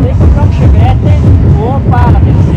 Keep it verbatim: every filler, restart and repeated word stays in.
falei comprar um Chevette, opa, tem que ser